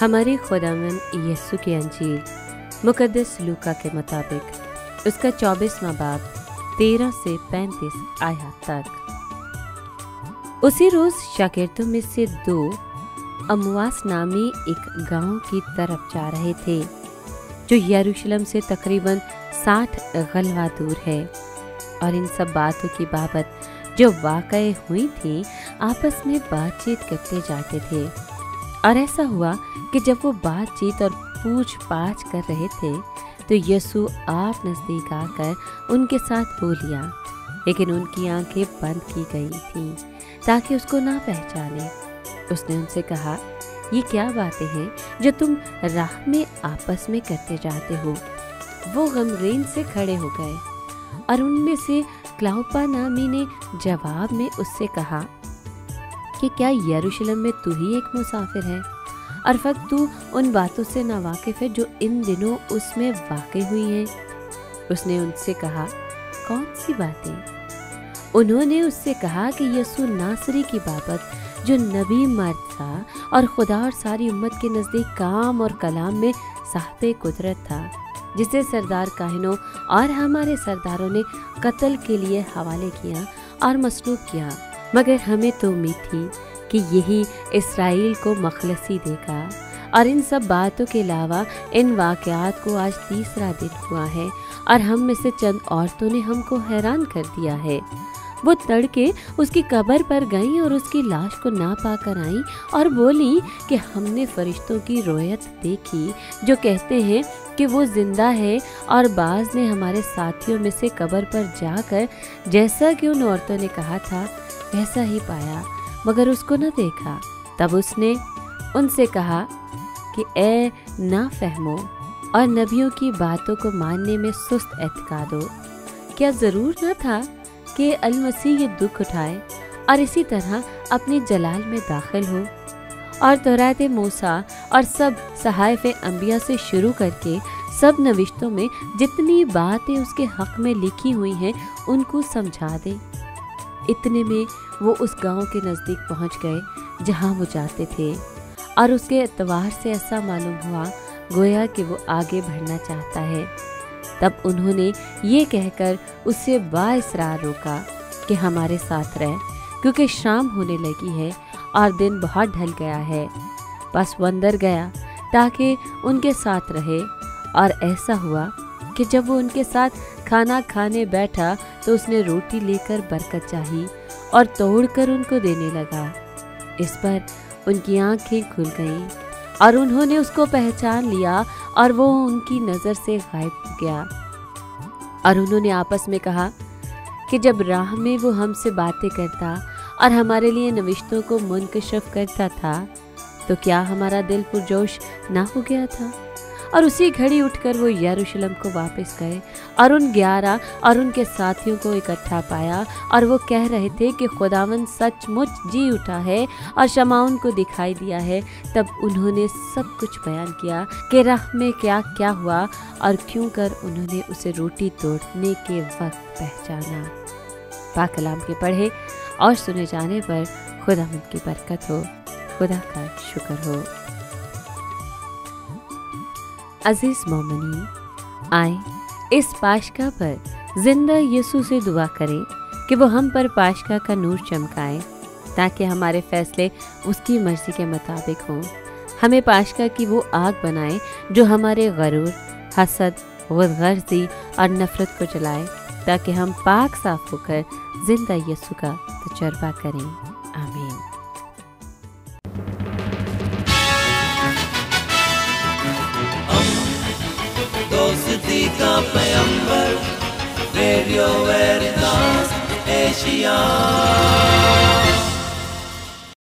हमारे खुदावंद यीशु की अंजील मुकद्दस लूका के मुताबिक उसका 24वां बाब 13 से 35 आयत तक। उसी रोज शागिर्दों में से 2 अमवास नामी एक गांव की तरफ जा रहे थे जो यरूशलेम से तकरीबन 60 गलवा दूर है, और इन सब बातों की बाबत जो वाक़ई हुई थी आपस में बातचीत करते जाते थे। और ऐसा हुआ कि जब वो बातचीत और पूछ पाछ कर रहे थे तो यीशु आप नज़दीक आकर उनके साथ बोलिया, लेकिन उनकी आंखें बंद की गई थीं ताकि उसको ना पहचाने। उसने उनसे कहा, ये क्या बातें हैं जो तुम राह में आपस में करते जाते हो? वो गमगीन से खड़े हो गए, और उनमें से क्लाउपा नामी ने जवाब में उससे कहा कि क्या यरूशलेम में तू ही एक मुसाफिर है और फक्त तू उन बातों से नावाकिफ है जो इन दिनों उसमें वाक़ई हुई हैं? उसने उनसे कहा, कौन सी बातें? उन्होंने उससे कहा कि यीशु नासरी की बाबत जो नबी मर्द था और खुदा और सारी उम्मत के नज़दीक काम और कलाम में साहिबे कुदरत था, जिसे सरदार काहिनों और हमारे सरदारों ने कत्ल के लिए हवाले किया और मसलूब किया, मगर हमें तो उम्मीद थी कि यही इस्राएल को मखलसी देगा। और इन सब बातों के अलावा इन वाक़यात को आज 3रा दिन हुआ है, और हम में से चंद औरतों ने हमको हैरान कर दिया है। वो तड़के उसकी कब्र पर गईं और उसकी लाश को ना पाकर आईं और बोली कि हमने फरिश्तों की रोयत देखी जो कहते हैं कि वो जिंदा है, और बाज़ ने हमारे साथियों में से कब्र पर जाकर जैसा कि उन औरतों ने कहा था वैसा ही पाया, मगर उसको न देखा। तब उसने उनसे कहा कि ए ना फहमो और नबियों की बातों को मानने में सुस्त एतकादो, क्या ज़रूर न था कि अल मसीह ये दुख उठाए और इसी तरह अपने जलाल में दाखिल हो? और तौरात मूसा और सब सहाइफ़े अंबिया से शुरू करके सब नविश्तों में जितनी बातें उसके हक़ में लिखी हुई हैं उनको समझा दे। इतने में वो उस गांव के नज़दीक पहुंच गए जहां वो जाते थे, और उसके एतबार से ऐसा मालूम हुआ गोया कि वो आगे बढ़ना चाहता है। तब उन्होंने ये कहकर उससे बाइसरार रोका कि हमारे साथ रह, क्योंकि शाम होने लगी है और दिन बहुत ढल गया है। बस वो अंदर गया ताकि उनके साथ रहे, और ऐसा हुआ कि जब वो उनके साथ खाना खाने बैठा तो उसने रोटी लेकर बरकत चाही और तोड़कर उनको देने लगा। इस पर उनकी आंखें खुल गईं और उन्होंने उसको पहचान लिया, और वो उनकी नज़र से गायब हो गया। और उन्होंने आपस में कहा कि जब राह में वो हमसे बातें करता और हमारे लिए नविश्तों को मुनकशफ करता था तो क्या हमारा दिल पुरजोश ना हो गया था? और उसी घड़ी उठकर वो यरूशलेम को वापस गए और उन 11 और उनके साथियों को इकट्ठा पाया, और वो कह रहे थे कि खुदावंद सचमुच जी उठा है और शमाउन को दिखाई दिया है। तब उन्होंने सब कुछ बयान किया कि राह में क्या क्या हुआ और क्यों कर उन्होंने उसे रोटी तोड़ने के वक्त पहचाना। पाक कलाम के पढ़े और सुने जाने पर खुदावंद की बरकत हो, खुदा का शुक्र हो। अजीज मोमिनीन, आए इस पाशका पर जिंदा यीशु से दुआ करें कि वो हम पर पाशका का नूर चमकाए, ताकि हमारे फैसले उसकी मर्जी के मुताबिक हों। हमें पाशका की वो आग बनाए जो हमारे गरूर, हसद, गुदगर्जी और नफरत को जलाए, ताकि हम पाक साफ होकर जिंदा यीशु का तजर्बा करें। आमीन। दोस्ती का पैगंबर, रेडियो वेरिटास एशिया।